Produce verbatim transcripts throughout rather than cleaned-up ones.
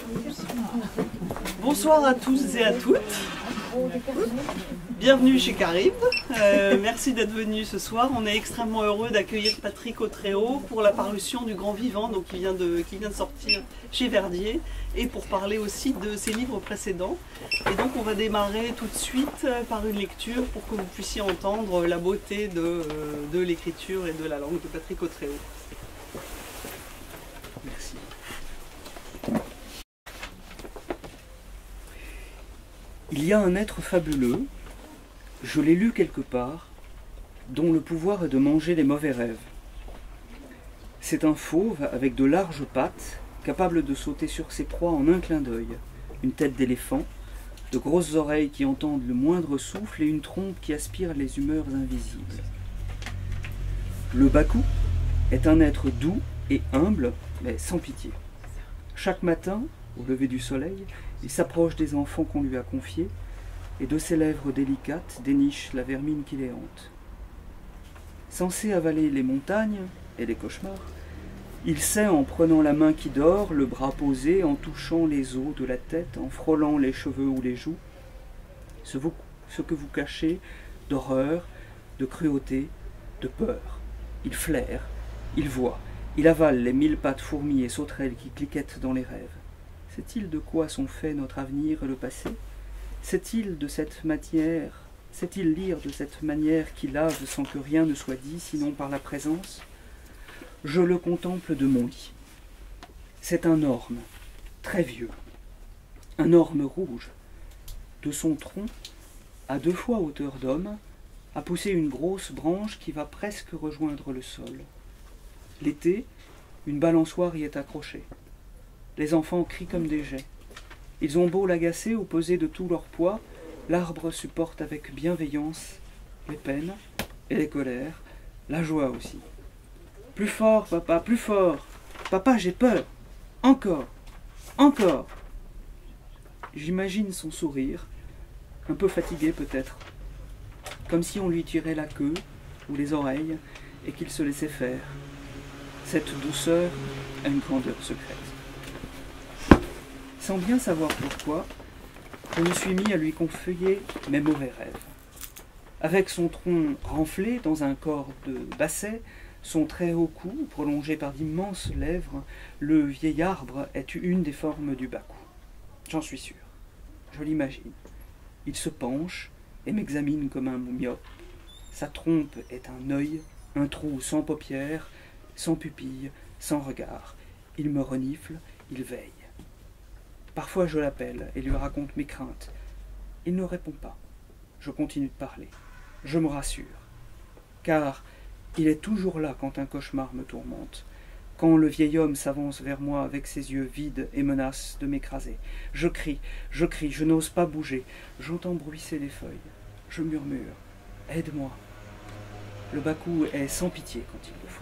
Bonsoir à tous et à toutes. Bienvenue chez Carib. Euh, merci d'être venus ce soir. On est extrêmement heureux d'accueillir Patrick Autréau pour la parution du Grand Vivant, donc qui vient de, qui vient de sortir chez Verdier, et pour parler aussi de ses livres précédents. Et donc on va démarrer tout de suite par une lecture pour que vous puissiez entendre la beauté de, de l'écriture et de la langue de Patrick Autréau. Merci. Il y a un être fabuleux, je l'ai lu quelque part, dont le pouvoir est de manger les mauvais rêves. C'est un fauve avec de larges pattes, capable de sauter sur ses proies en un clin d'œil, une tête d'éléphant, de grosses oreilles qui entendent le moindre souffle et une trompe qui aspire les humeurs invisibles. Le Bakou est un être doux et humble, mais sans pitié. Chaque matin, au lever du soleil, il s'approche des enfants qu'on lui a confiés et de ses lèvres délicates déniche la vermine qui les hante. Censé avaler les montagnes et les cauchemars, il sait, en prenant la main qui dort, le bras posé, en touchant les os de la tête, en frôlant les cheveux ou les joues, ce, vous, ce que vous cachez d'horreur, de cruauté, de peur. Il flaire, il voit, il avale les mille pattes fourmis et sauterelles qui cliquettent dans les rêves. Sait-il de quoi sont faits notre avenir et le passé? Sait-il de cette matière, sait-il lire de cette manière qui lave sans que rien ne soit dit, sinon par la présence? Je le contemple de mon lit. C'est un orme, très vieux, un orme rouge. De son tronc, à deux fois hauteur d'homme, a poussé une grosse branche qui va presque rejoindre le sol. L'été, une balançoire y est accrochée. Les enfants crient comme des geais. Ils ont beau l'agacer ou peser de tout leur poids, l'arbre supporte avec bienveillance les peines et les colères, la joie aussi. Plus fort, papa, plus fort. Papa, j'ai peur. Encore, encore. J'imagine son sourire, un peu fatigué peut-être, comme si on lui tirait la queue ou les oreilles et qu'il se laissait faire. Cette douceur a une grandeur secrète. Sans bien savoir pourquoi, je me suis mis à lui confier mes mauvais rêves. Avec son tronc renflé dans un corps de basset, son très haut cou prolongé par d'immenses lèvres, le vieil arbre est une des formes du Bakou. J'en suis sûr. Je l'imagine. Il se penche et m'examine comme un myope. Sa trompe est un œil, un trou sans paupières, sans pupille, sans regard. Il me renifle, il veille. Parfois je l'appelle et lui raconte mes craintes. Il ne répond pas. Je continue de parler. Je me rassure. Car il est toujours là quand un cauchemar me tourmente. Quand le vieil homme s'avance vers moi avec ses yeux vides et menace de m'écraser. Je crie, je crie, je n'ose pas bouger. J'entends bruisser les feuilles. Je murmure. Aide-moi. Le Bakou est sans pitié quand il le faut.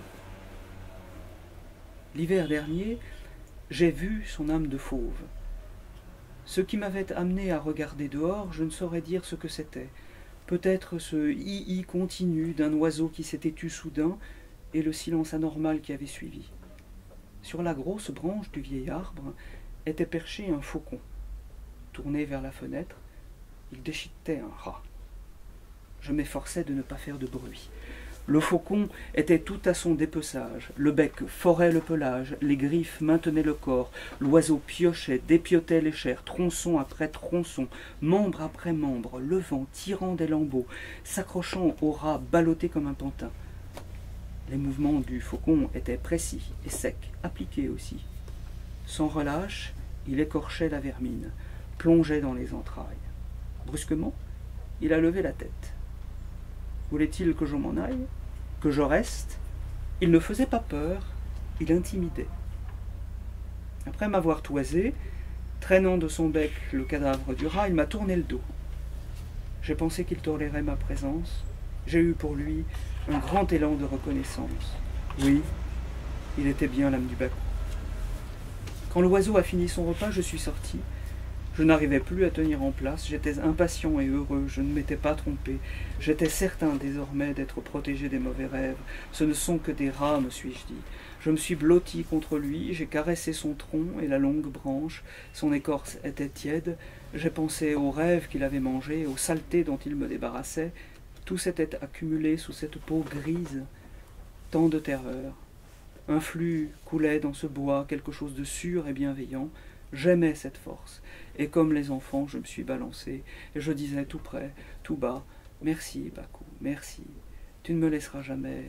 L'hiver dernier, j'ai vu son âme de fauve. Ce qui m'avait amené à regarder dehors, je ne saurais dire ce que c'était. Peut-être ce hi-hi continu d'un oiseau qui s'était tu soudain et le silence anormal qui avait suivi. Sur la grosse branche du vieil arbre était perché un faucon. Tourné vers la fenêtre, il déchiquetait un rat. Je m'efforçais de ne pas faire de bruit. Le faucon était tout à son dépeçage, le bec forait le pelage, les griffes maintenaient le corps, l'oiseau piochait, dépiotait les chairs, tronçon après tronçon, membre après membre, levant, tirant des lambeaux, s'accrochant au rat ballotté comme un pantin. Les mouvements du faucon étaient précis et secs, appliqués aussi. Sans relâche, il écorchait la vermine, plongeait dans les entrailles. Brusquement, il a levé la tête. Voulait-il que je m'en aille, que je reste? Il ne faisait pas peur, il intimidait. Après m'avoir toisé, traînant de son bec le cadavre du rat, il m'a tourné le dos. J'ai pensé qu'il tolérait ma présence. J'ai eu pour lui un grand élan de reconnaissance. Oui, il était bien l'âme du Bakou. Quand l'oiseau a fini son repas, je suis sorti. Je n'arrivais plus à tenir en place, j'étais impatient et heureux, je ne m'étais pas trompé. J'étais certain désormais d'être protégé des mauvais rêves. Ce ne sont que des rats, me suis-je dit. Je me suis blotti contre lui, j'ai caressé son tronc et la longue branche. Son écorce était tiède. J'ai pensé aux rêves qu'il avait mangés, aux saletés dont il me débarrassait. Tout s'était accumulé sous cette peau grise. Tant de terreur. Un flux coulait dans ce bois, quelque chose de sûr et bienveillant. J'aimais cette force. Et comme les enfants, je me suis balancé, et je disais tout près, tout bas, « Merci, Bakou, merci. Tu ne me laisseras jamais. Hein. »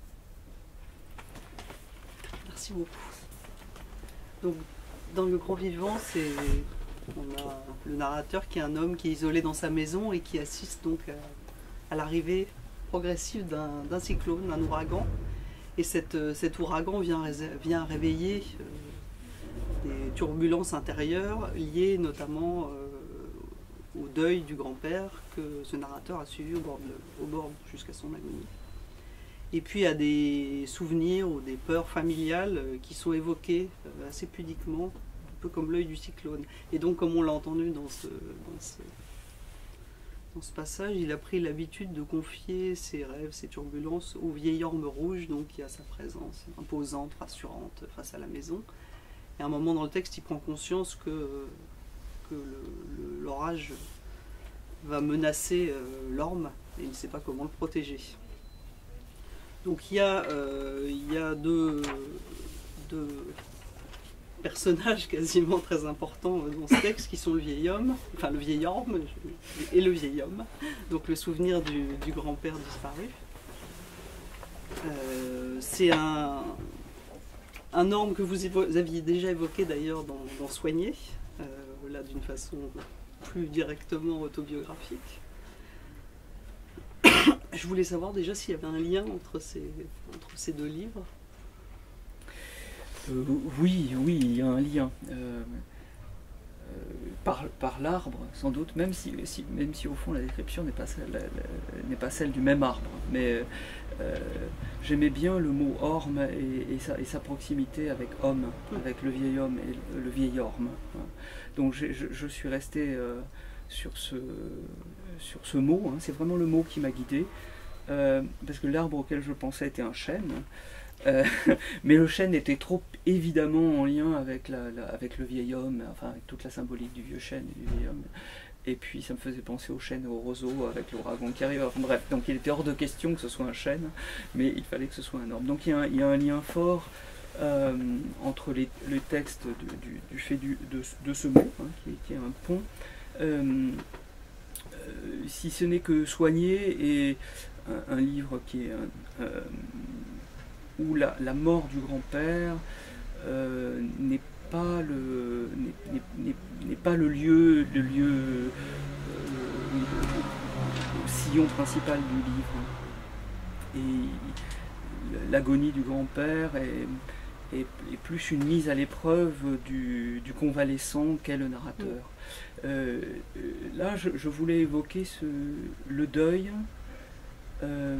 Merci beaucoup. Donc, dans Le Grand Vivant, c'est on a le narrateur qui est un homme qui est isolé dans sa maison et qui assiste donc à, à l'arrivée progressive d'un d'un cyclone, d'un ouragan. Et cette, cet ouragan vient, vient réveiller euh, des turbulences intérieures liées notamment euh, au deuil du grand-père que ce narrateur a suivi au bord, de, au bord jusqu'à son agonie. Et puis à des souvenirs ou des peurs familiales qui sont évoquées euh, assez pudiquement, un peu comme l'œil du cyclone. Et donc, comme on l'a entendu dans ce, dans, ce, dans ce passage, il a pris l'habitude de confier ses rêves, ses turbulences au vieil orme rouge, donc qui a sa présence imposante, rassurante face à la maison. Et à un moment dans le texte, il prend conscience que, que l'orage va menacer euh, l'orme et il ne sait pas comment le protéger. Donc il y a, euh, il y a deux, deux personnages quasiment très importants dans ce texte qui sont le vieil homme, enfin le vieil orme et le vieil homme, donc le souvenir du, du grand-père disparu. Euh, C'est un... Un orme que vous aviez déjà évoqué d'ailleurs dans, dans Soigner, euh, là d'une façon plus directement autobiographique. Je voulais savoir déjà s'il y avait un lien entre ces, entre ces deux livres. Euh, oui, oui, il y a un lien. Euh, euh, par par l'arbre, sans doute, même si, si, même si au fond la description n'est pas, n'est pas celle du même arbre. Mais euh, j'aimais bien le mot orme et, et, sa, et sa proximité avec homme, avec le vieil homme et le, le vieil orme. Donc je, je suis resté euh, sur, ce, sur ce mot, hein. C'est vraiment le mot qui m'a guidé, euh, parce que l'arbre auquel je pensais était un chêne. Euh, mais le chêne était trop évidemment en lien avec, la, la, avec le vieil homme, enfin avec toute la symbolique du vieux chêne et du vieil homme. Et puis ça me faisait penser au chêne et au roseau avec l'ouragan qui arrive. Enfin, bref, donc il était hors de question que ce soit un chêne, mais il fallait que ce soit un orme. Donc il y a un, il y a un lien fort euh, entre les, les textes du, du, du fait du, de, de ce mot, hein, qui, qui est un pont, euh, euh, si ce n'est que Soigner et un, un livre qui est un, euh, où la, la mort du grand-père euh, n'est pas le n'est pas le lieu le lieu euh, le sillon principal du livre, et l'agonie du grand-père est, est, est plus une mise à l'épreuve du, du convalescent qu'est le narrateur. Euh, là je, je voulais évoquer ce, le deuil euh,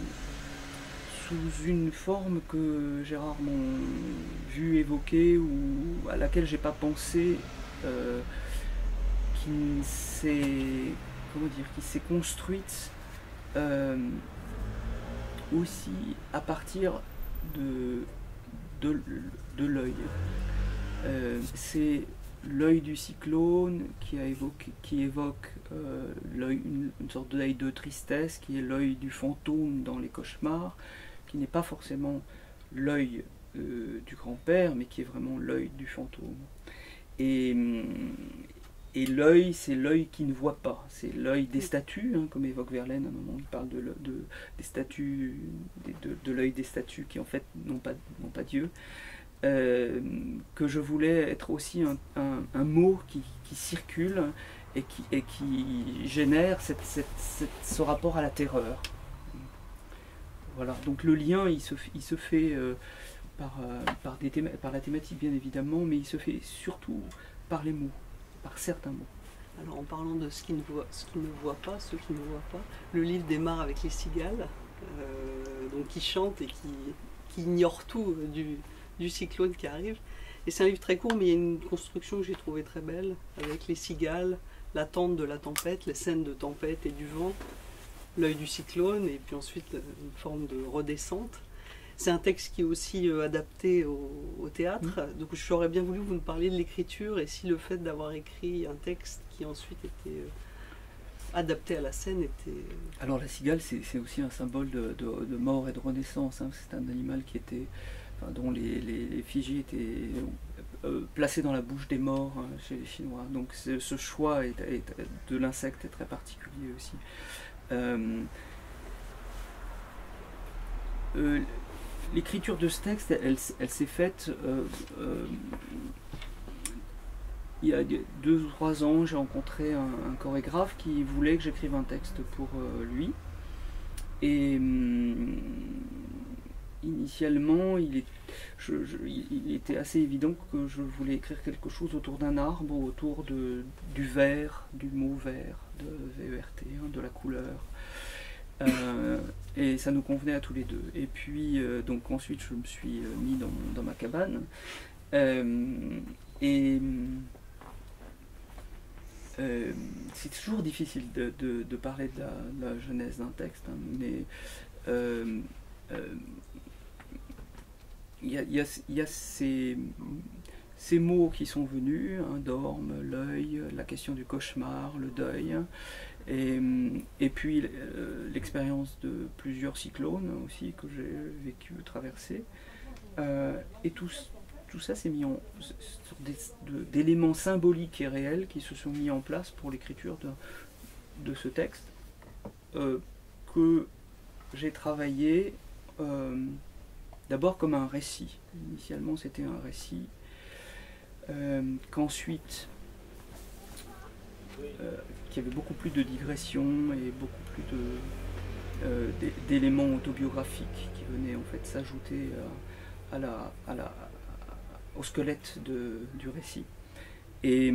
sous une forme que j'ai rarement vue évoquée ou à laquelle j'ai pas pensé, euh, qui s'est comment dire, qui s'est construite euh, aussi à partir de de, de l'œil. Euh, c'est l'œil du cyclone qui a évoqué, qui évoque euh, l'œil, une, une sorte d'œil de tristesse, qui est l'œil du fantôme dans les cauchemars, qui n'est pas forcément l'œil euh, du grand-père, mais qui est vraiment l'œil du fantôme. Et, et l'œil, c'est l'œil qui ne voit pas, c'est l'œil des statues, hein, comme évoque Verlaine à un moment, il parle de, de, des statues, de, de l'œil des statues qui en fait n'ont pas, n'ont pas Dieu. Euh, que je voulais être aussi un, un, un mot qui, qui circule et qui, et qui génère cette, cette, cette, ce rapport à la terreur. Voilà, donc le lien il se, il se fait euh, par, euh, par, des théma par la thématique bien évidemment, mais il se fait surtout par les mots, par certains mots. Alors en parlant de ce qui ne voit, ce qui ne voit pas, ceux qui ne voient pas, le livre démarre avec les cigales, euh, donc qui chantent et qui, qui ignorent tout du, du cyclone qui arrive. Et c'est un livre très court, mais il y a une construction que j'ai trouvée très belle, avec les cigales, l'attente de la tempête, les scènes de tempête et du vent, l'œil du cyclone, et puis ensuite une forme de redescente. C'est un texte qui est aussi euh, adapté au, au théâtre, mmh. donc j'aurais bien voulu que vous nous parliez de l'écriture, et si le fait d'avoir écrit un texte qui ensuite était euh, adapté à la scène était... Alors la cigale, c'est aussi un symbole de, de, de mort et de renaissance, hein. C'est un animal qui était, enfin, dont les, les, les effigies étaient euh, placées dans la bouche des morts, hein, chez les Chinois, donc ce choix est, est, de l'insecte est très particulier aussi. Euh, euh, L'écriture de ce texte, elle, elle s'est faite euh, euh, il y a deux ou trois ans. J'ai rencontré un, un chorégraphe qui voulait que j'écrive un texte pour euh, lui. Et hum, initialement, il, est, je, je, il était assez évident que je voulais écrire quelque chose autour d'un arbre, autour de, du vert, du mot vert, de V E R T, hein, de la couleur. Euh, et ça nous convenait à tous les deux. Et puis, euh, donc ensuite, je me suis euh, mis dans, dans ma cabane. Euh, et euh, c'est toujours difficile de, de, de parler de la, de la genèse d'un texte, hein, mais euh, euh, il y a, y a, y a ces, ces mots qui sont venus, hein, dorme, l'œil, la question du cauchemar, le deuil. Et, et puis euh, l'expérience de plusieurs cyclones aussi que j'ai vécu, traversé. Euh, et tout, tout ça s'est mis en sur d'éléments symboliques et réels qui se sont mis en place pour l'écriture de, de ce texte euh, que j'ai travaillé euh, d'abord comme un récit. Initialement c'était un récit euh, qu'ensuite euh, qui avait beaucoup plus de digressions et beaucoup plus de euh, d'éléments autobiographiques qui venaient en fait s'ajouter à, à la, à la, au squelette de, du récit. Et,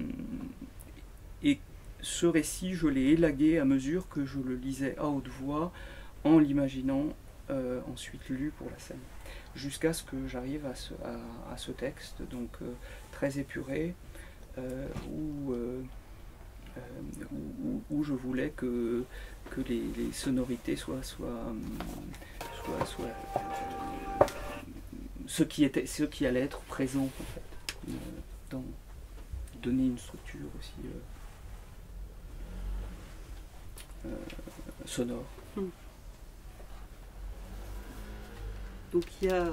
et ce récit, je l'ai élagué à mesure que je le lisais à haute voix, en l'imaginant euh, ensuite lu pour la scène, jusqu'à ce que j'arrive à ce, à, à ce texte, donc euh, très épuré, euh, où euh, Euh, où, où je voulais que, que les, les sonorités soient, soient, soient, soient euh, ce, qui était, ce qui allait être présent en fait, euh, dans, donner une structure aussi euh, euh, sonore. Hum. Donc il y a,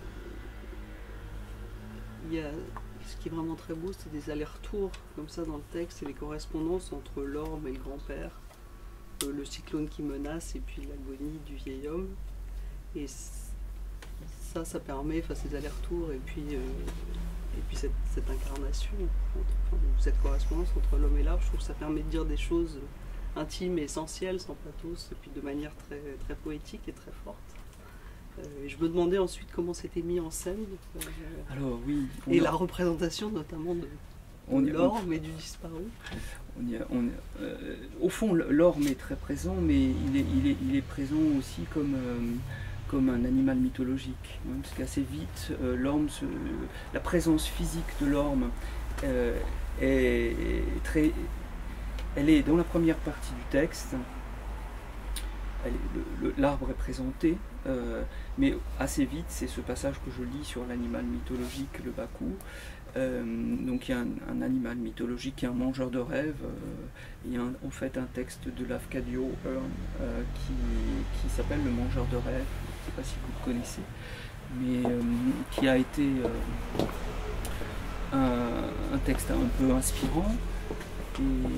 il y a ce qui est vraiment très beau, c'est des allers-retours comme ça dans le texte et les correspondances entre l'orme et le grand-père, euh, le cyclone qui menace et puis l'agonie du vieil homme. Et ça, ça permet, enfin ces allers-retours et puis, euh, et puis cette, cette incarnation, entre, enfin, cette correspondance entre l'homme et l'arbre, je trouve que ça permet de dire des choses intimes et essentielles, sans pathos, et puis de manière très, très poétique et très forte. Euh, et je me demandais ensuite comment c'était mis en scène. Euh, Alors oui. Et a... la représentation notamment de, de l'orme et du disparu. On y a, on, euh, au fond, l'orme est très présent, mais il est, il est, il est présent aussi comme, euh, comme un animal mythologique. Hein, parce qu'assez vite, euh, l'orme, la présence physique de l'orme euh, est très... Elle est dans la première partie du texte. L'arbre est présenté, euh, mais assez vite, c'est ce passage que je lis sur l'animal mythologique, le Baku. Euh, donc il y a un, un animal mythologique qui est un mangeur de rêves. Euh, il y a un, en fait un texte de Lafcadio Hearn euh, qui, qui s'appelle Le mangeur de rêves. Je ne sais pas si vous le connaissez, mais euh, qui a été euh, un, un texte un peu inspirant. Et,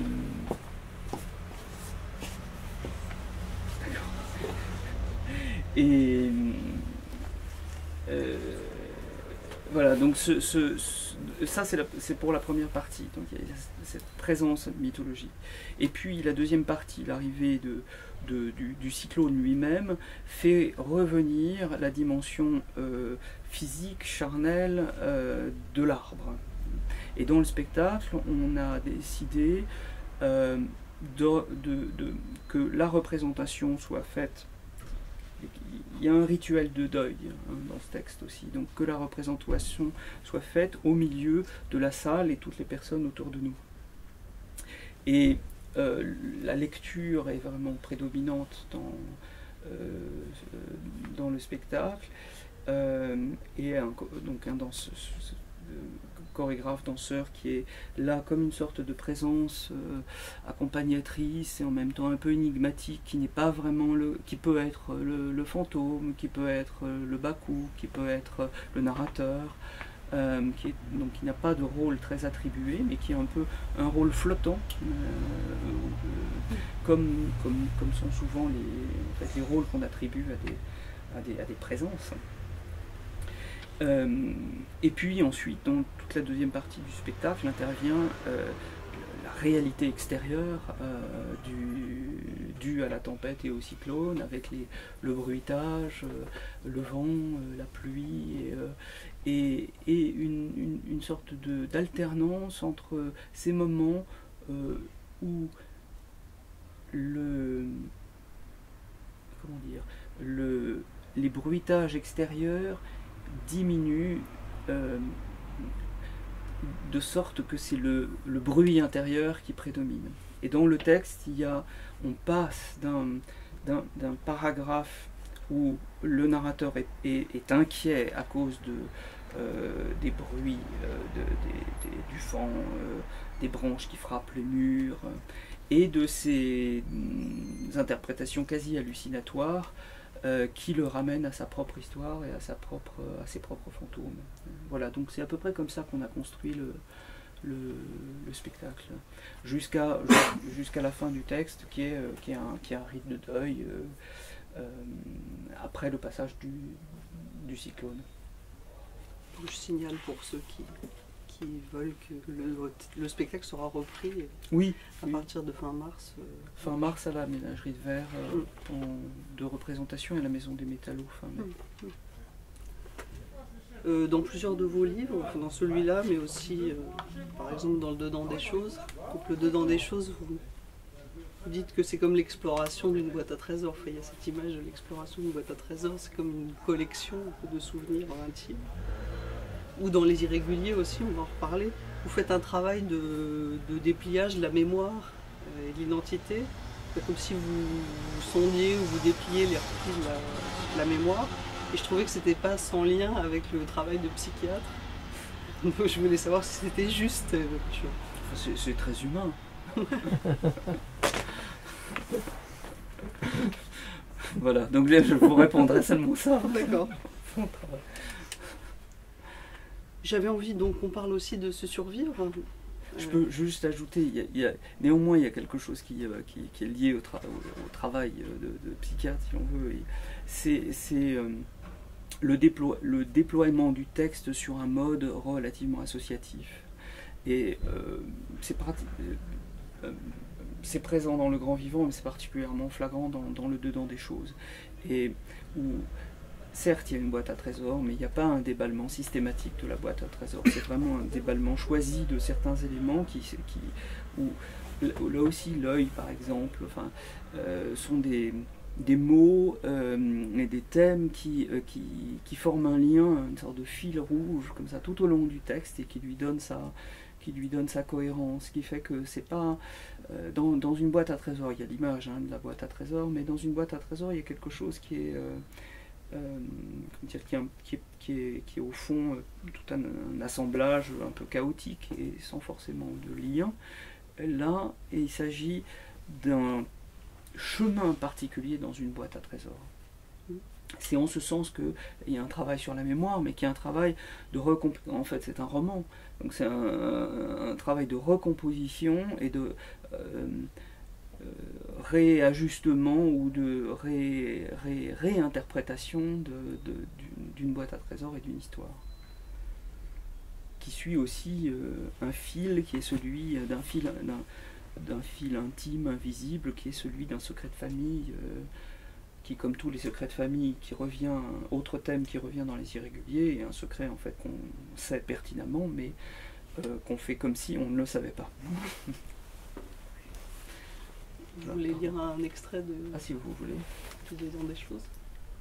Et euh, voilà, donc ce, ce, ce, ça c'est pour la première partie, donc il y a cette présence mythologique. Et puis la deuxième partie, l'arrivée de, de, du, du cyclone lui-même, fait revenir la dimension euh, physique, charnelle euh, de l'arbre. Et dans le spectacle, on a décidé euh, de, de, de, que la représentation soit faite il y a un rituel de deuil hein, dans ce texte aussi, donc que la représentation soit faite au milieu de la salle et toutes les personnes autour de nous. Et euh, la lecture est vraiment prédominante dans, euh, dans le spectacle, euh, et un, donc un danse, chorégraphe, danseur qui est là comme une sorte de présence euh, accompagnatrice et en même temps un peu énigmatique, qui n'est pas vraiment le, qui peut être le, le fantôme, qui peut être le bakou, qui peut être le narrateur, euh, qui est, donc qui n'a pas de rôle très attribué, mais qui a un peu un rôle flottant, euh, euh, comme, comme, comme sont souvent les, en fait, les rôles qu'on attribue à des, à des, à des présences. Euh, et puis ensuite, dans toute la deuxième partie du spectacle, intervient euh, la réalité extérieure euh, du, due à la tempête et au cyclone, avec les, le bruitage, euh, le vent, euh, la pluie, et, euh, et, et une, une, une sorte d'alternance entre ces moments euh, où le, comment dire, le, les bruitages extérieurs diminue euh, de sorte que c'est le, le bruit intérieur qui prédomine. Et dans le texte, il y a, on passe d'un paragraphe où le narrateur est, est, est inquiet à cause de, euh, des bruits, euh, de, des, des, du vent, euh, des branches qui frappent les murs, euh, et de ces mm, interprétations quasi hallucinatoires Euh, qui le ramène à sa propre histoire et à, sa propre, à ses propres fantômes. Voilà, donc c'est à peu près comme ça qu'on a construit le, le, le spectacle, jusqu'à jusqu'à la fin du texte, qui est, qui est, un, qui est un rite de deuil euh, euh, après le passage du, du cyclone. Je signale pour ceux qui, qui veulent que le, le spectacle sera repris oui, à oui. partir de fin mars. Euh, fin mars à la Ménagerie de Verre, euh, mm. en, de représentation, et à la Maison des Métallos fin mai. Mm. Mm. Euh, dans plusieurs de vos livres, dans celui-là, mais aussi euh, par exemple dans le Dedans des choses. Donc le Dedans des choses, vous, vous dites que c'est comme l'exploration d'une boîte à trésors. Enfin, il y a cette image de l'exploration d'une boîte à trésors, c'est comme une collection de souvenirs intimes. Ou dans Les Irréguliers aussi, on va en reparler. Vous faites un travail de, de dépliage de la mémoire et de l'identité, comme si vous, vous sondiez ou vous dépliez les replis de la, de la mémoire. Et je trouvais que c'était pas sans lien avec le travail de psychiatre. Donc je voulais savoir si c'était juste. Je... C'est très humain. Voilà, donc là je vous répondrai seulement ça. D'accord. J'avais envie donc qu'on parle aussi de se survivre. Je peux juste ajouter, il y a, il y a, néanmoins il y a quelque chose qui, euh, qui, qui est lié au, tra au, au travail de, de psychiatre, si on veut. C'est euh, le, déplo le déploiement du texte sur un mode relativement associatif. Et euh, c'est euh, c'est présent dans Le Grand Vivant, mais c'est particulièrement flagrant dans, dans Le Dedans des choses. Et où, certes, il y a une boîte à trésors, mais il n'y a pas un déballement systématique de la boîte à trésors. C'est vraiment un déballement choisi de certains éléments qui, qui où, là aussi, l'œil, par exemple, enfin, euh, sont des, des mots euh, et des thèmes qui, euh, qui, qui forment un lien, une sorte de fil rouge, comme ça, tout au long du texte, et qui lui donne sa, qui lui donne sa cohérence, ce qui fait que c'est pas... Euh, dans, dans une boîte à trésors, il y a l'image hein, de la boîte à trésors, mais dans une boîte à trésors, il y a quelque chose qui est... Euh, Euh, dire, qui, est, qui, est, qui, est, qui est au fond euh, tout un, un assemblage un peu chaotique et sans forcément de lien. Là, il s'agit d'un chemin particulier dans une boîte à trésors. C'est en ce sens qu'il y a un travail sur la mémoire, mais qui est un travail de recomposition. En fait, c'est un roman, donc c'est un, un travail de recomposition et de euh, Euh, réajustement ou de ré, ré, réinterprétation d'une boîte à trésors et d'une histoire, qui suit aussi euh, un fil qui est celui d'un fil, d'un fil intime, invisible, qui est celui d'un secret de famille, euh, qui, comme tous les secrets de famille, qui revient, un autre thème qui revient dans Les Irréguliers, et un secret en fait qu'on sait pertinemment, mais euh, qu'on fait comme si on ne le savait pas. Vous voulez lire un extrait de... Ah si vous voulez. Du Dedans des choses.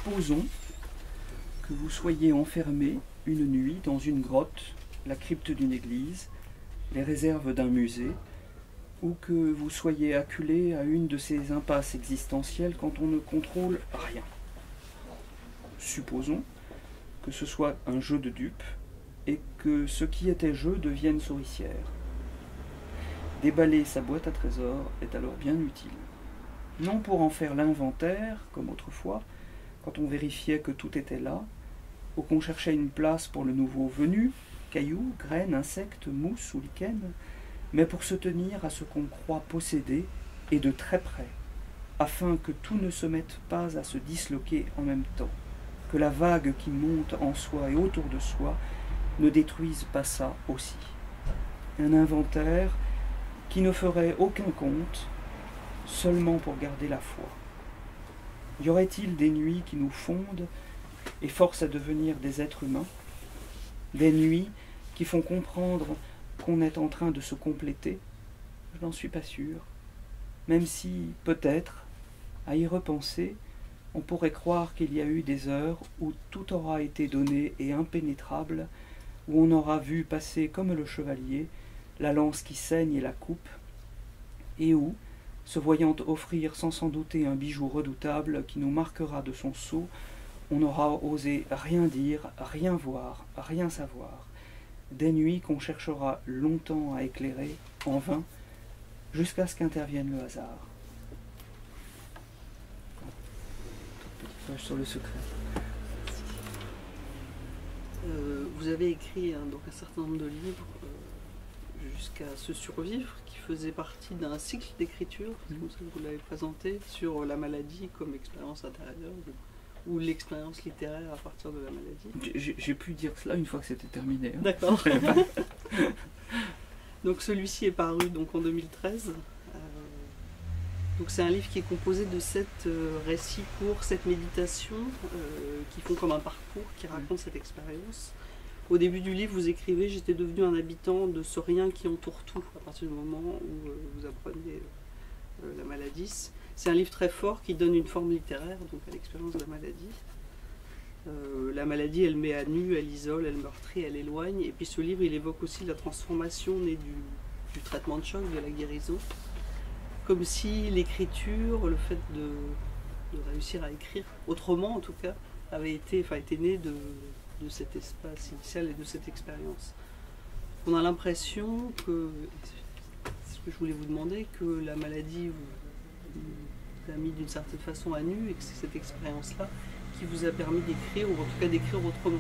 supposons que vous soyez enfermé une nuit dans une grotte, la crypte d'une église, les réserves d'un musée, ou que vous soyez acculé à une de ces impasses existentielles quand on ne contrôle rien. Supposons que ce soit un jeu de dupes et que ce qui était jeu devienne souricière. Déballer sa boîte à trésors est alors bien utile. Non pour en faire l'inventaire, comme autrefois, quand on vérifiait que tout était là, ou qu'on cherchait une place pour le nouveau venu, cailloux, graines, insectes, mousse ou lichen, mais pour se tenir à ce qu'on croit posséder, et de très près, afin que tout ne se mette pas à se disloquer en même temps, que la vague qui monte en soi et autour de soi ne détruise pas ça aussi. Un inventaire qui ne ferait aucun compte, seulement pour garder la foi. Y aurait-il des nuits qui nous fondent et forcent à devenir des êtres humains? Des nuits qui font comprendre qu'on est en train de se compléter? Je n'en suis pas sûr. Même si, peut-être, à y repenser, on pourrait croire qu'il y a eu des heures où tout aura été donné et impénétrable, où on aura vu passer comme le chevalier la lance qui saigne et la coupe, et où, se voyant offrir sans s'en douter un bijou redoutable qui nous marquera de son sceau, on aura osé rien dire, rien voir, rien savoir. Des nuits qu'on cherchera longtemps à éclairer, en vain, jusqu'à ce qu'intervienne le hasard. Toute petite page sur le secret. Euh, vous avez écrit hein, donc un certain nombre de livres euh, jusqu'à Se survivre, qui faisait partie d'un cycle d'écriture, c'est comme ça que vous l'avez présenté, sur la maladie comme expérience intérieure, ou l'expérience littéraire à partir de la maladie. J'ai pu dire cela une fois que c'était terminé. Hein. D'accord. Donc celui-ci est paru donc en deux mille treize. Euh, donc c'est un livre qui est composé de sept euh, récits courts, sept méditations euh, qui font comme un parcours, qui racontent cette expérience. Au début du livre, vous écrivez « J'étais devenu un habitant de ce rien qui entoure tout » à partir du moment où euh, vous apprenez euh, la maladie. C'est un livre très fort qui donne une forme littéraire donc à l'expérience de la maladie. Euh, la maladie, elle met à nu, elle isole, elle meurtrit, elle éloigne. Et puis ce livre, il évoque aussi la transformation née du, du traitement de choc, de la guérison. Comme si l'écriture, le fait de, de réussir à écrire autrement en tout cas, avait été, enfin, était né de, de cet espace initial et de cette expérience. On a l'impression que, c'est ce que je voulais vous demander, que la maladie vous, vous a mis d'une certaine façon à nu et que c'est cette expérience-là qui vous a permis d'écrire, ou en tout cas d'écrire autrement.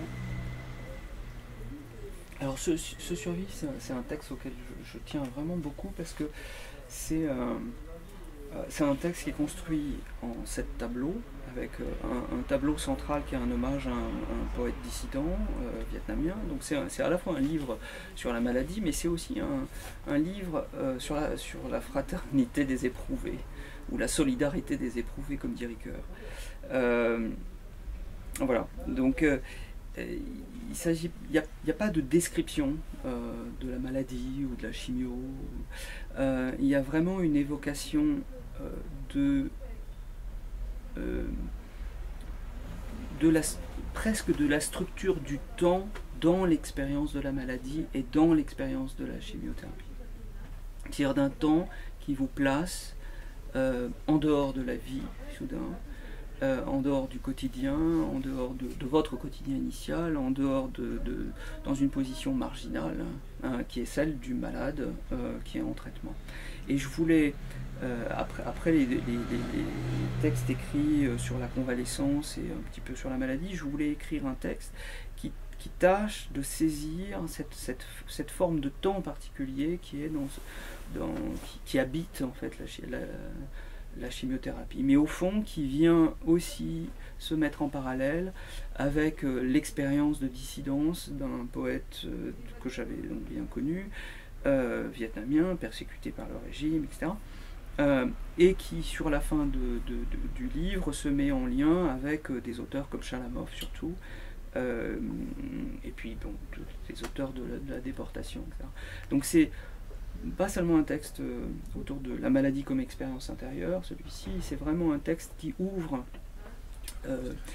Alors ce, ce survivre, c'est un, un texte auquel je, je tiens vraiment beaucoup parce que c'est euh, c'est un texte qui est construit en sept tableaux, avec euh, un, un tableau central qui est un hommage à un, un poète dissident euh, vietnamien. Donc c'est à la fois un livre sur la maladie, mais c'est aussi un, un livre euh, sur, la, sur la fraternité des éprouvés, ou la solidarité des éprouvés, comme dit Ricoeur. Euh, Voilà, donc euh, il s'agit, il n'y a, a pas de description euh, de la maladie ou de la chimio. Euh, il y a vraiment une évocation euh, de, euh, de la, presque de la structure du temps dans l'expérience de la maladie et dans l'expérience de la chimiothérapie. C'est-à-dire d'un temps qui vous place euh, en dehors de la vie, soudain. Euh, en dehors du quotidien, en dehors de, de votre quotidien initial, en dehors de, de dans une position marginale, hein, qui est celle du malade euh, qui est en traitement. Et je voulais, euh, après, après les, les, les, les textes écrits euh, sur la convalescence et un petit peu sur la maladie, je voulais écrire un texte qui, qui tâche de saisir cette, cette, cette forme de temps particulier qui est dans, dans qui, qui habite en fait la, la la chimiothérapie, mais au fond qui vient aussi se mettre en parallèle avec euh, l'expérience de dissidence d'un poète euh, que j'avais donc bien connu, euh, vietnamien, persécuté par le régime, et cetera. Euh, et qui, sur la fin de, de, de, du livre, se met en lien avec euh, des auteurs comme Chalamov surtout, euh, et puis bon, des auteurs de la, de la déportation, et cetera. Donc c'est pas seulement un texte autour de la maladie comme expérience intérieure, celui-ci, c'est vraiment un texte qui ouvre, euh,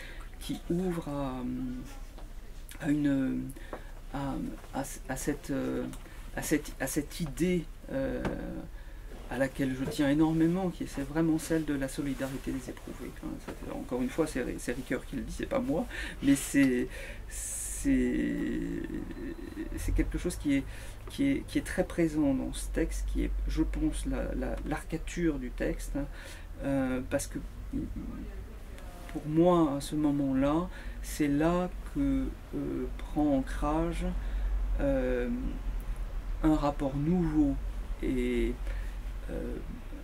qui ouvre à, à, une, à, à, à, cette, à, cette, à cette idée euh, à laquelle je tiens énormément, qui est vraiment celle de la solidarité des éprouvés. Enfin, ça, encore une fois, c'est Ricoeur qui le dit, c'est pas moi, mais c'est quelque chose qui est, qui, est, qui est très présent dans ce texte, qui est, je pense, l'arcature la, la, du texte, hein, euh, parce que pour moi, à ce moment-là, c'est là que euh, prend ancrage euh, un rapport nouveau et euh,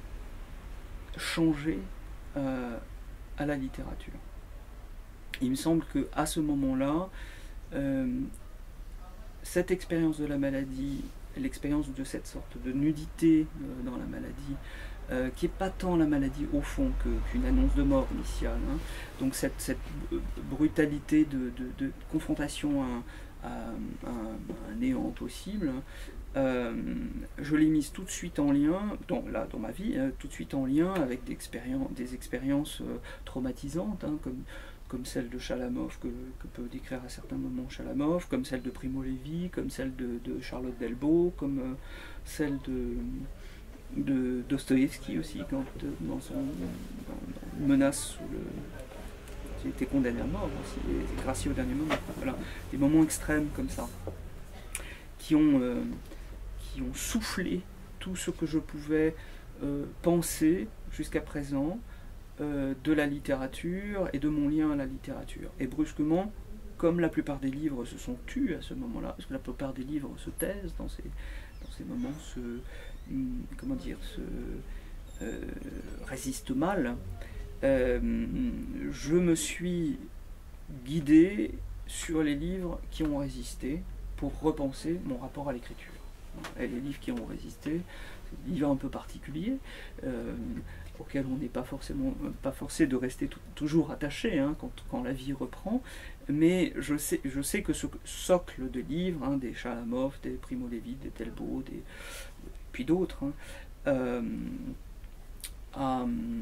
changé euh, à la littérature. Il me semble qu'à ce moment-là, euh, cette expérience de la maladie, l'expérience de cette sorte de nudité euh, dans la maladie, euh, qui n'est pas tant la maladie au fond qu'une annonce de mort initiale, hein. Donc cette, cette brutalité de, de, de confrontation à, à, à un néant possible, euh, je l'ai mise tout de suite en lien, dans, là dans ma vie, hein, tout de suite en lien avec des expériences, des expériences euh, traumatisantes, hein, comme comme celle de Chalamov, que, que peut décrire à certains moments Chalamov, comme celle de Primo Levi, comme celle de, de Charlotte Delbo, comme euh, celle de, de Dostoïevski aussi, quand euh, dans son dans, dans menace sous le... qui a été condamné à mort aussi, et gracié au dernier moment. Voilà, des moments extrêmes comme ça, qui ont, euh, qui ont soufflé tout ce que je pouvais euh, penser jusqu'à présent, Euh, de la littérature et de mon lien à la littérature. Et brusquement, comme la plupart des livres se sont tus à ce moment-là, parce que la plupart des livres se taisent dans ces, dans ces moments, se, hum, comment dire, se euh, résistent mal, euh, je me suis guidé sur les livres qui ont résisté pour repenser mon rapport à l'écriture. Et les livres qui ont résisté, c'est des livres un peu particuliers, euh, auquel on n'est pas forcément pas forcé de rester tout, toujours attaché, hein, quand, quand la vie reprend, mais je sais, je sais que ce socle de livres, hein, des Chalamov, des Primo Levi, des Delbo, des, puis d'autres, hein, euh, a,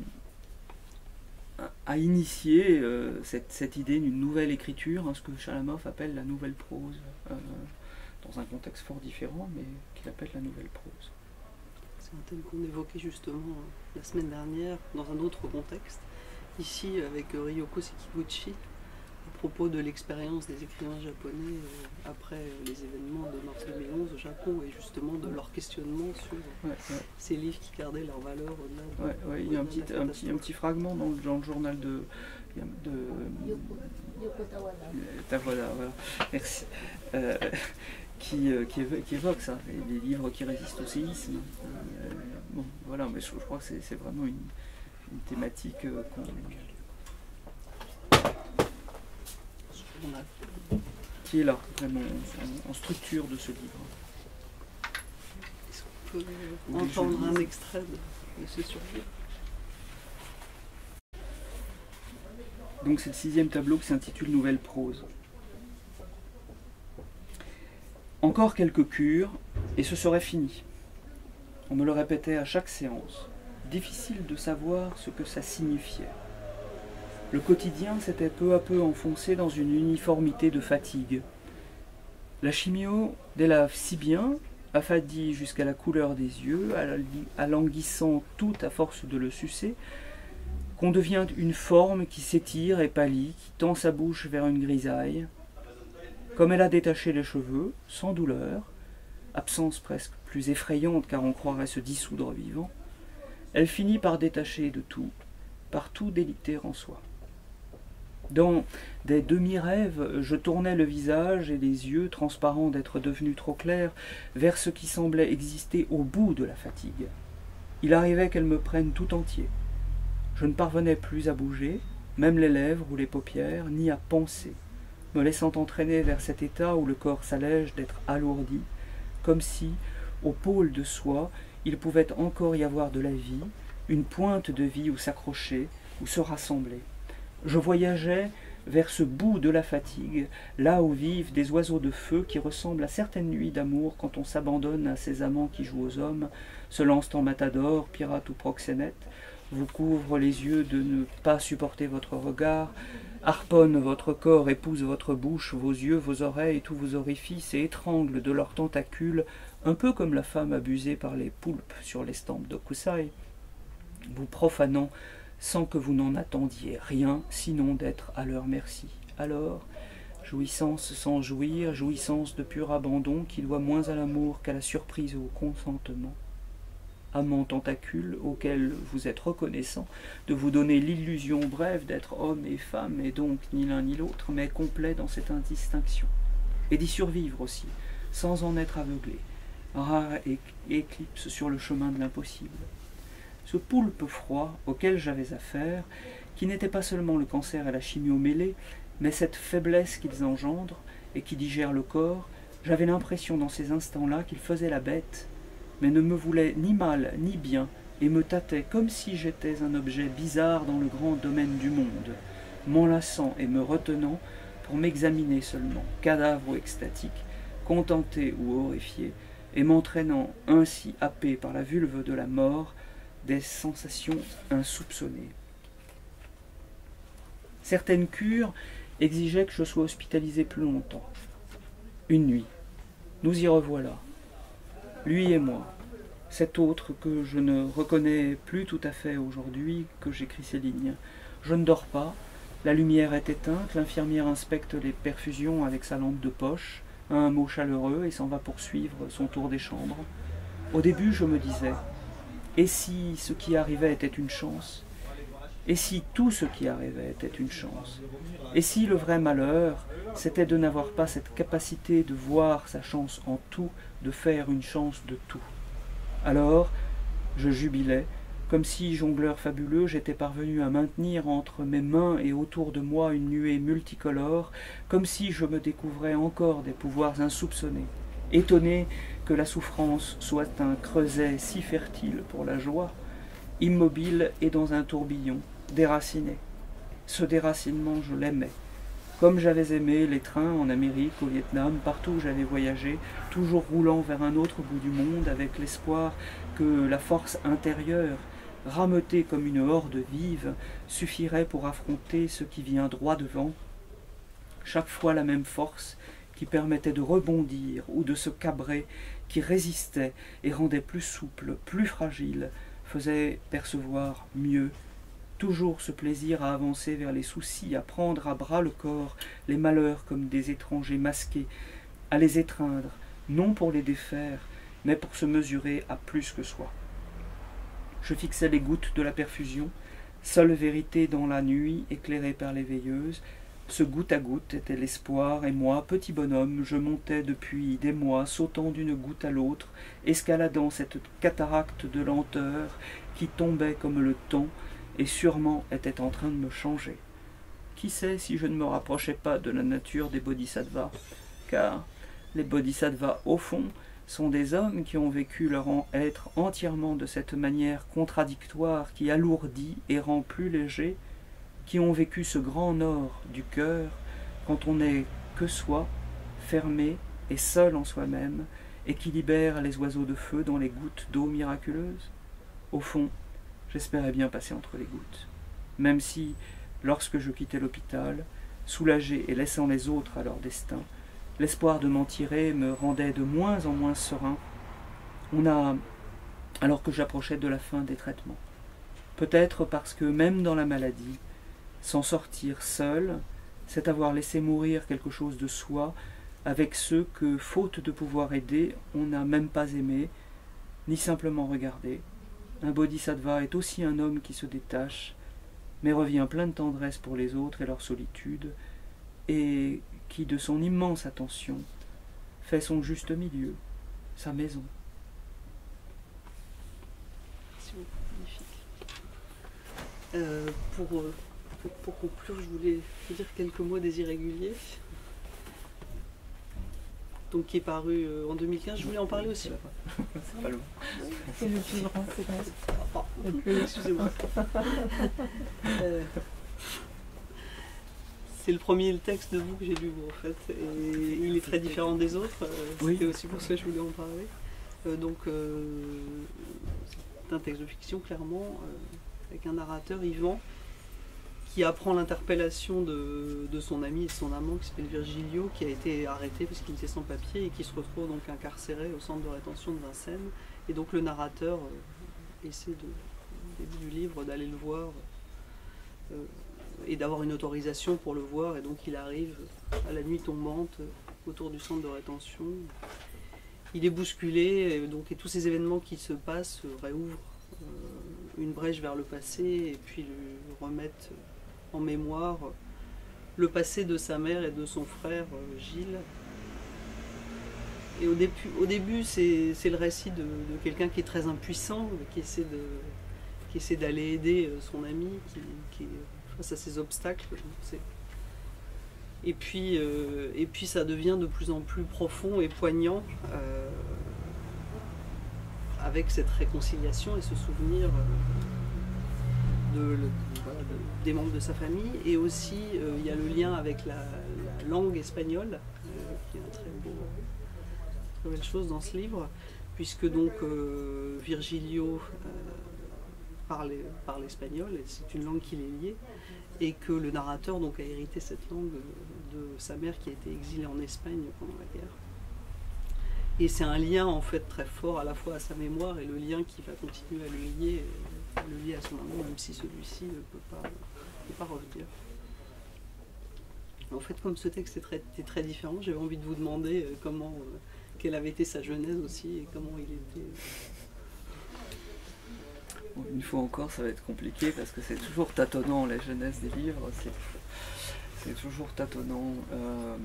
a initié euh, cette, cette idée d'une nouvelle écriture, hein, ce que Chalamov appelle la nouvelle prose, euh, dans un contexte fort différent, mais qu'il appelle la nouvelle prose. C'est un thème qu'on évoquait justement la semaine dernière dans un autre contexte, ici avec Ryoko Sekiguchi, à propos de l'expérience des écrivains japonais euh, après les événements de mars deux mille onze au Japon, et justement de leur questionnement sur ouais, ouais. ces livres qui gardaient leur valeur au-delà de, ouais, ouais, il y a un petit, un, petit, un petit fragment dans le, dans le journal de... de Yoko Tawada. Tawada, voilà, merci. Euh, Qui, euh, qui, évo qui évoque ça, les, les livres qui résistent au séisme. Euh, bon, voilà, mais je, je crois que c'est vraiment une, une thématique euh, qu'on... qui est là, vraiment, en, en structure de ce livre. Est-ce qu'on peut entendre un extrait de, de ce survie? Donc c'est le sixième tableau qui s'intitule Nouvelle prose. Encore quelques cures, et ce serait fini. On me le répétait à chaque séance. Difficile de savoir ce que ça signifiait. Le quotidien s'était peu à peu enfoncé dans une uniformité de fatigue. La chimio délave si bien, affadie jusqu'à la couleur des yeux, alanguissant tout à force de le sucer, qu'on devient une forme qui s'étire et pâlit, qui tend sa bouche vers une grisaille. Comme elle a détaché les cheveux, sans douleur, absence presque plus effrayante car on croirait se dissoudre vivant, elle finit par détacher de tout, par tout déliter en soi. Dans des demi-rêves, je tournais le visage et les yeux, transparents d'être devenus trop clairs, vers ce qui semblait exister au bout de la fatigue. Il arrivait qu'elle me prenne tout entier. Je ne parvenais plus à bouger, même les lèvres ou les paupières, ni à penser, me laissant entraîner vers cet état où le corps s'allège d'être alourdi, comme si, au pôle de soi, il pouvait encore y avoir de la vie, une pointe de vie où s'accrocher, où se rassembler. Je voyageais vers ce bout de la fatigue, là où vivent des oiseaux de feu qui ressemblent à certaines nuits d'amour quand on s'abandonne à ces amants qui jouent aux hommes, se lancent en matador, pirate ou proxénète, vous couvrent les yeux de ne pas supporter votre regard, harponnent votre corps, épousent votre bouche, vos yeux, vos oreilles, tous vos orifices, et étranglent de leurs tentacules, un peu comme la femme abusée par les poulpes sur l'estampe d'Okusai, vous profanant sans que vous n'en attendiez rien, sinon d'être à leur merci. Alors, jouissance sans jouir, jouissance de pur abandon qui doit moins à l'amour qu'à la surprise et au consentement. Amant tentacule auquel vous êtes reconnaissant de vous donner l'illusion brève d'être homme et femme, et donc ni l'un ni l'autre, mais complet dans cette indistinction. Et d'y survivre aussi, sans en être aveuglé. Rare éclipse sur le chemin de l'impossible. Ce poulpe froid auquel j'avais affaire, qui n'était pas seulement le cancer et la chimio mêlée, mais cette faiblesse qu'ils engendrent et qui digère le corps, j'avais l'impression dans ces instants-là qu'il faisait la bête, mais ne me voulait ni mal ni bien, et me tâtait comme si j'étais un objet bizarre dans le grand domaine du monde, m'enlaçant et me retenant pour m'examiner seulement, cadavre ou extatique, contenté ou horrifié, et m'entraînant ainsi happé par la vulve de la mort des sensations insoupçonnées. Certaines cures exigeaient que je sois hospitalisé plus longtemps. Une nuit, nous y revoilà, lui et moi, cet autre que je ne reconnais plus tout à fait aujourd'hui que j'écris ces lignes. Je ne dors pas, la lumière est éteinte, l'infirmière inspecte les perfusions avec sa lampe de poche, a un mot chaleureux et s'en va poursuivre son tour des chambres. Au début, je me disais, et si ce qui arrivait était une chance? Et si tout ce qui arrivait était une chance? Et si le vrai malheur, c'était de n'avoir pas cette capacité de voir sa chance en tout, de faire une chance de tout? Alors, je jubilais, comme si, jongleur fabuleux, j'étais parvenu à maintenir entre mes mains et autour de moi une nuée multicolore, comme si je me découvrais encore des pouvoirs insoupçonnés, étonné que la souffrance soit un creuset si fertile pour la joie, immobile et dans un tourbillon, déraciné. Ce déracinement, je l'aimais, comme j'avais aimé les trains en Amérique, au Vietnam, partout où j'avais voyagé, toujours roulant vers un autre bout du monde, avec l'espoir que la force intérieure, rameutée comme une horde vive, suffirait pour affronter ce qui vient droit devant, chaque fois la même force qui permettait de rebondir ou de se cabrer, qui résistait et rendait plus souple, plus fragile, faisait percevoir mieux, toujours ce plaisir à avancer vers les soucis, à prendre à bras le corps les malheurs comme des étrangers masqués, à les étreindre, non pour les défaire, mais pour se mesurer à plus que soi. Je fixais les gouttes de la perfusion, seule vérité dans la nuit éclairée par les veilleuses. Ce goutte à goutte était l'espoir, et moi, petit bonhomme, je montais depuis des mois, sautant d'une goutte à l'autre, escaladant cette cataracte de lenteur qui tombait comme le temps, et sûrement était en train de me changer. Qui sait si je ne me rapprochais pas de la nature des bodhisattvas, car les bodhisattvas, au fond, sont des hommes qui ont vécu leur être entièrement de cette manière contradictoire qui alourdit et rend plus léger, qui ont vécu ce grand nord du cœur quand on n'est que soi, fermé et seul en soi-même, et qui libère les oiseaux de feu dans les gouttes d'eau miraculeuse. Au fond, j'espérais bien passer entre les gouttes, même si, lorsque je quittais l'hôpital, soulagé et laissant les autres à leur destin, l'espoir de m'en tirer me rendait de moins en moins serein, on a, alors que j'approchais de la fin des traitements. Peut-être parce que même dans la maladie, s'en sortir seul, c'est avoir laissé mourir quelque chose de soi avec ceux que, faute de pouvoir aider, on n'a même pas aimé, ni simplement regardé. Un bodhisattva est aussi un homme qui se détache, mais revient plein de tendresse pour les autres et leur solitude, et qui, de son immense attention, fait son juste milieu, sa maison. Merci beaucoup, magnifique. Euh, pour, euh, pour, pour conclure, je voulais dire quelques mots des Irréguliers, donc qui est paru euh, en deux mille quinze. Je voulais en parler aussi. C'est pas loin. C'est le plus grand, c'est vrai. Ah, excusez-moi. Euh, c'est le premier texte de vous que j'ai lu, vous, en fait, et il est très différent des autres. Euh, Oui. C'était aussi pour ça que je voulais en parler. Euh, donc, euh, c'est un texte de fiction, clairement, euh, avec un narrateur, Yvan, qui apprend l'interpellation de, de son ami et de son amant qui s'appelle Virgilio, qui a été arrêté parce qu'il était sans papier et qui se retrouve donc incarcéré au centre de rétention de Vincennes. Et donc le narrateur euh, essaie de, au début du livre d'aller le voir euh, et d'avoir une autorisation pour le voir. Et donc il arrive à la nuit tombante autour du centre de rétention. Il est bousculé et, donc, et tous ces événements qui se passent réouvrent euh, une brèche vers le passé et puis lui remettent en mémoire le passé de sa mère et de son frère euh, Gilles. Et au début, au début c'est le récit de, de quelqu'un qui est très impuissant, qui essaie de, qui essaie d'aller aider son ami, qui, qui est face à ses obstacles. Et puis, euh, et puis ça devient de plus en plus profond et poignant euh, avec cette réconciliation et ce souvenir de, de, voilà, de, des membres de sa famille. Et aussi, euh, il y a le lien avec la, la langue espagnole, euh, qui est un très beau, très belle chose dans ce livre, puisque donc euh, Virgilio euh, parle, parle espagnol, et c'est une langue qui les liait. Et que le narrateur donc, a hérité cette langue de sa mère qui a été exilée en Espagne pendant la guerre. Et c'est un lien en fait très fort à la fois à sa mémoire et le lien qui va continuer à le lier, à le lier à son amour, même si celui-ci ne peut pas, peut pas revenir. En fait, comme ce texte est très, est très différent, j'avais envie de vous demander comment, euh, quelle avait été sa genèse aussi et comment il était... Une fois encore, ça va être compliqué parce que c'est toujours tâtonnant, la jeunesse des livres, c'est toujours tâtonnant. Euh,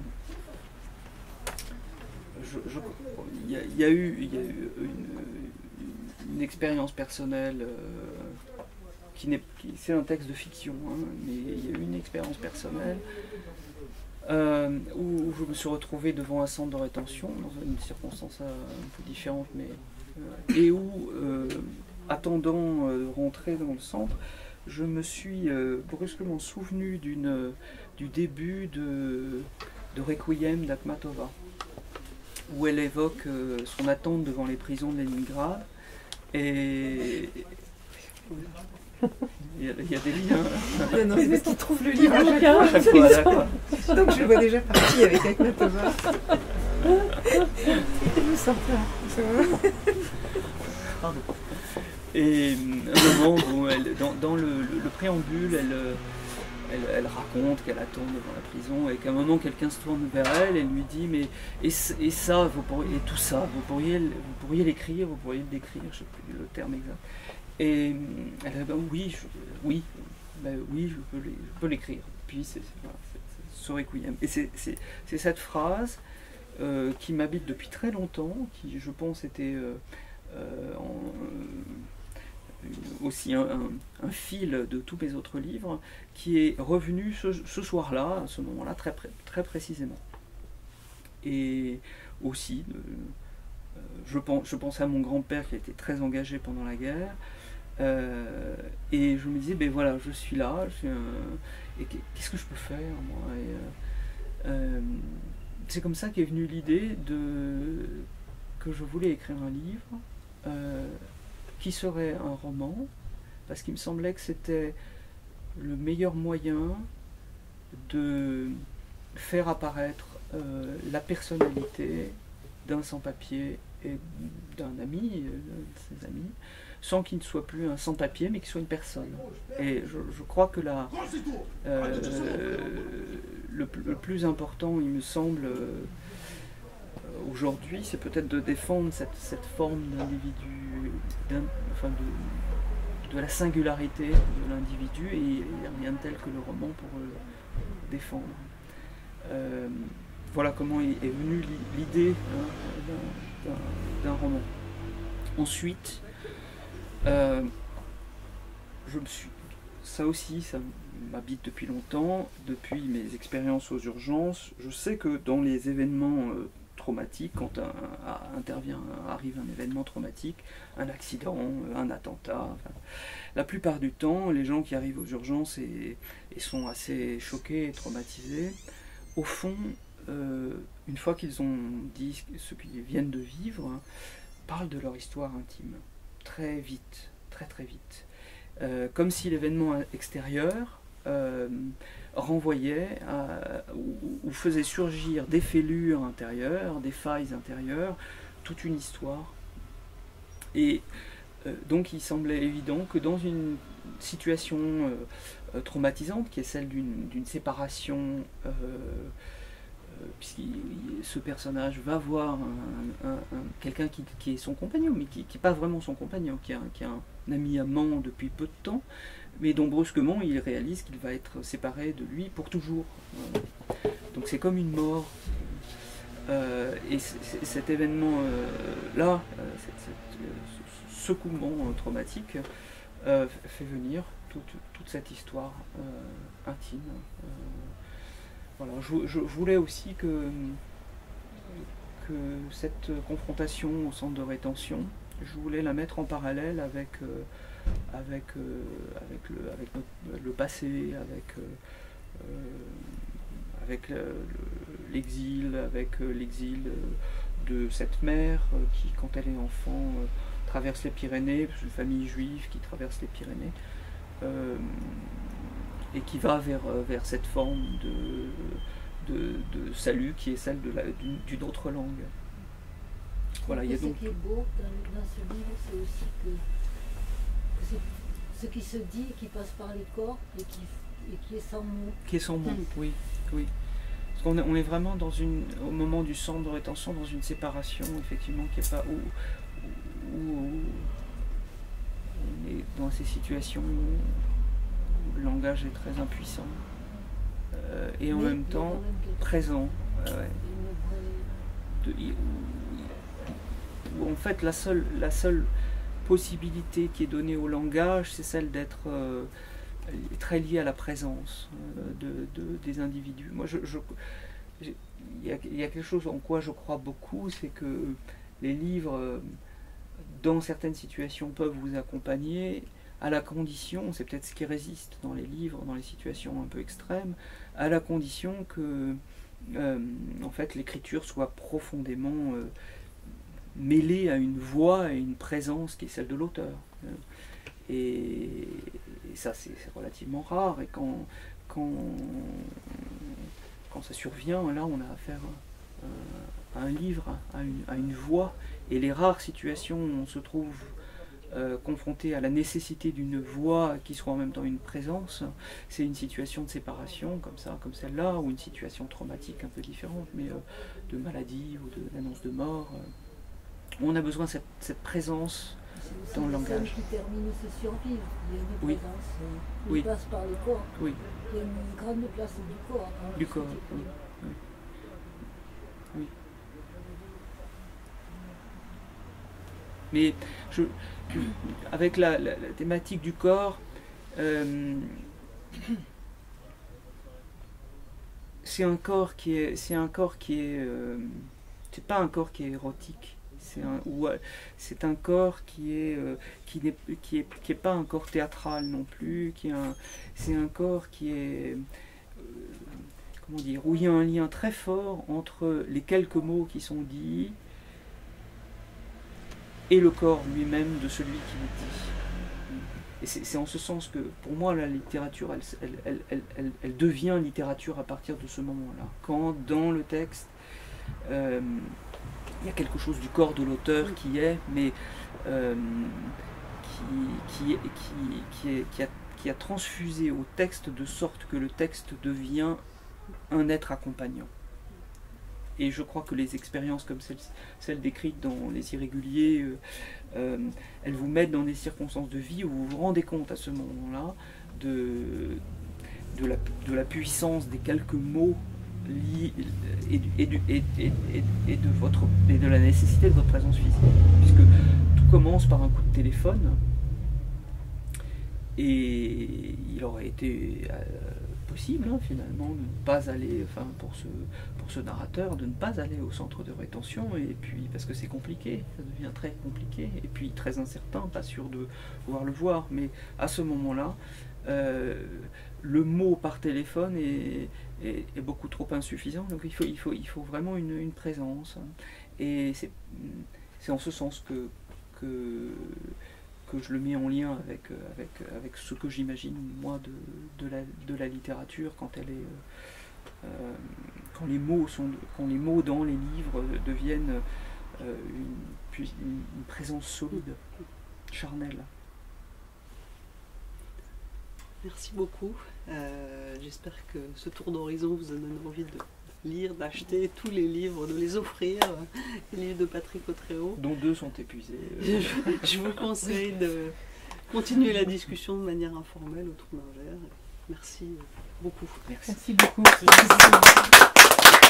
il y, y a eu, y a eu une, une expérience personnelle euh, qui n'est, c'est un texte de fiction, hein, mais il y a eu une expérience personnelle euh, où, où je me suis retrouvé devant un centre de rétention, dans une circonstance un peu différente, mais euh, et où euh, attendant de euh, rentrer dans le centre, je me suis euh, brusquement souvenu d'une, du début de, de Requiem d'Akhmatova, où elle évoque euh, son attente devant les prisons de Leningrad. Et il y, a, il y a des liens. Non, non, c'est parce qu'il trouve le livre à chaque fois. Chaque fois, d'accord. Donc je le vois déjà parti avec Akhmatova. Il nous sort là. Pardon. Et un moment où elle, dans, dans le, le, le préambule, elle, elle, elle raconte qu'elle attend devant la prison et qu'à un moment quelqu'un se tourne vers elle et lui dit mais et, et ça, vous pourriez, et tout ça, vous pourriez, vous pourriez l'écrire, vous pourriez le décrire, je ne sais plus le terme exact. Et elle a dit ben oui, je, oui, ben oui, je peux, je peux l'écrire. Puis c'est voilà, ce Requiem. Et c'est cette phrase euh, qui m'habite depuis très longtemps, qui je pense était euh, euh, en, aussi un, un, un fil de tous mes autres livres, qui est revenu ce, ce soir-là, à ce moment-là, très, très précisément. Et aussi, euh, je, pense, je pensais à mon grand-père qui a été très engagé pendant la guerre, euh, et je me disais, ben voilà, je suis là, je suis un, et qu'est-ce que je peux faire, moi et, euh, c'est comme ça qu'est venue l'idée de que je voulais écrire un livre, euh, qui serait un roman, parce qu'il me semblait que c'était le meilleur moyen de faire apparaître euh, la personnalité d'un sans-papier et d'un ami, euh, de ses amis, sans qu'il ne soit plus un sans-papier, mais qu'il soit une personne. Et je, je crois que la, euh, le, le plus important, il me semble, euh, aujourd'hui, c'est peut-être de défendre cette, cette forme d'individu, enfin de, de la singularité de l'individu, et il n'y a rien de tel que le roman pour le défendre. Euh, voilà comment est, est venue l'idée hein, d'un roman. Ensuite, euh, je me suis, ça aussi, ça m'habite depuis longtemps, depuis mes expériences aux urgences. Je sais que dans les événements euh, traumatique, quand un, un, intervient, arrive un événement traumatique, un accident, un attentat, enfin, la plupart du temps, les gens qui arrivent aux urgences et, et sont assez choqués et traumatisés, au fond, euh, une fois qu'ils ont dit ce qu'ils viennent de vivre, hein, parlent de leur histoire intime, très vite, très très vite. Euh, comme si l'événement extérieur euh, renvoyait à, ou, ou faisait surgir des fêlures intérieures, des failles intérieures, toute une histoire. Et euh, donc il semblait évident que dans une situation euh, traumatisante, qui est celle d'une d'une séparation, euh, euh, puisque ce personnage va voir un, un, un, quelqu'un qui, qui est son compagnon, mais qui n'est pas vraiment son compagnon, qui est, un, qui est un ami amant depuis peu de temps, mais dont brusquement il réalise qu'il va être séparé de lui pour toujours. Euh, donc c'est comme une mort. Euh, et c est, c est, cet événement-là, euh, ce secouement euh, traumatique, euh, fait venir toute, toute cette histoire euh, intime. Euh, voilà. je, je voulais aussi que, que cette confrontation au centre de rétention, je voulais la mettre en parallèle avec, euh, avec, euh, avec, le, avec notre, le passé, avec... Euh, euh, avec l'exil, avec l'exil de cette mère qui, quand elle est enfant, traverse les Pyrénées, une famille juive qui traverse les Pyrénées, euh, et qui va vers, vers cette forme de, de, de salut qui est celle d'une autre langue. Voilà, il y a donc... Ce qui est beau dans, dans ce livre, c'est aussi que, que c'est ce qui se dit et qui passe par les corps et qui, et qui est sans mots. Qui est sans mots, mmh. oui. Oui. Parce qu'on est, on est vraiment dans une, au moment du centre de rétention, dans une séparation, effectivement, qui est pas où, où, où on est dans ces situations où le langage est très impuissant euh, et en mais, même temps présent. Euh, ouais. de, où, où en fait la seule, la seule possibilité qui est donnée au langage, c'est celle d'être euh, très lié à la présence euh, de, de, des individus. Moi, je, je, il y a, il y a quelque chose en quoi je crois beaucoup, c'est que les livres, euh, dans certaines situations, peuvent vous accompagner, à la condition, c'est peut-être ce qui résiste dans les livres, dans les situations un peu extrêmes, à la condition que, euh, en fait, l'écriture soit profondément euh, mêlée à une voix et une présence qui est celle de l'auteur. Et, et ça, c'est relativement rare. Et quand, quand, quand ça survient, là, on a affaire à, à un livre, à une, à une voix. Et les rares situations où on se trouve euh, confronté à la nécessité d'une voix qui soit en même temps une présence, c'est une situation de séparation, comme ça, comme celle-là, ou une situation traumatique un peu différente, mais euh, de maladie ou d'annonce de, de mort. Euh, on a besoin de cette, cette présence dans le langage. Qui termine ce survivre. Il y a une oui. présence euh, qui oui. passe par le corps. Oui. Il y a une grande place du corps. Hein, du corps, oui. oui. oui. Mais je, je, avec la, la, la thématique du corps, euh, c'est un corps qui est, c'est un corps qui est, euh, c'est pas un corps qui est érotique. C'est un, ou, c'est un corps qui est, euh, qui n'est qui est, qui est pas un corps théâtral non plus, qui est un, c'est un corps qui est, euh, comment dire, où il y a un lien très fort entre les quelques mots qui sont dits et le corps lui-même de celui qui les dit. Et c'est en ce sens que, pour moi, la littérature, elle, elle, elle, elle, elle, elle devient littérature à partir de ce moment-là. Quand, dans le texte, euh, il y a quelque chose du corps de l'auteur qui est, mais euh, qui, qui, qui, qui, est, qui, a, qui a transfusé au texte de sorte que le texte devient un être accompagnant. Et je crois que les expériences comme celles, celles décrites dans Les Irréguliers, euh, euh, elles vous mettent dans des circonstances de vie où vous vous rendez compte à ce moment-là de, de, la, de la puissance des quelques mots Et, et, et, et, et, et, de votre, et de la nécessité de votre présence physique, puisque tout commence par un coup de téléphone et il aurait été euh, possible hein, finalement de ne pas aller, enfin pour ce, pour ce narrateur, de ne pas aller au centre de rétention, et puis parce que c'est compliqué, ça devient très compliqué, et puis très incertain, pas sûr de pouvoir le voir, mais à ce moment-là, euh, le mot par téléphone est, est, est beaucoup trop insuffisant, donc il faut, il faut, il faut vraiment une, une présence. Et c'est en ce sens que, que, que je le mets en lien avec, euh, avec, avec ce que j'imagine moi de, de, la, de la littérature quand elle est euh, euh, quand les mots sont quand les mots dans les livres deviennent euh, une, une, une présence solide, charnelle. Merci beaucoup. Euh, J'espère que ce tour d'horizon vous a donné envie de lire, d'acheter tous les livres, de les offrir, les livres de Patrick Autréau. Dont deux sont épuisés. Je, je vous conseille de continuer la discussion de manière informelle autour d'un verre. Merci beaucoup. Merci. Merci beaucoup. Merci.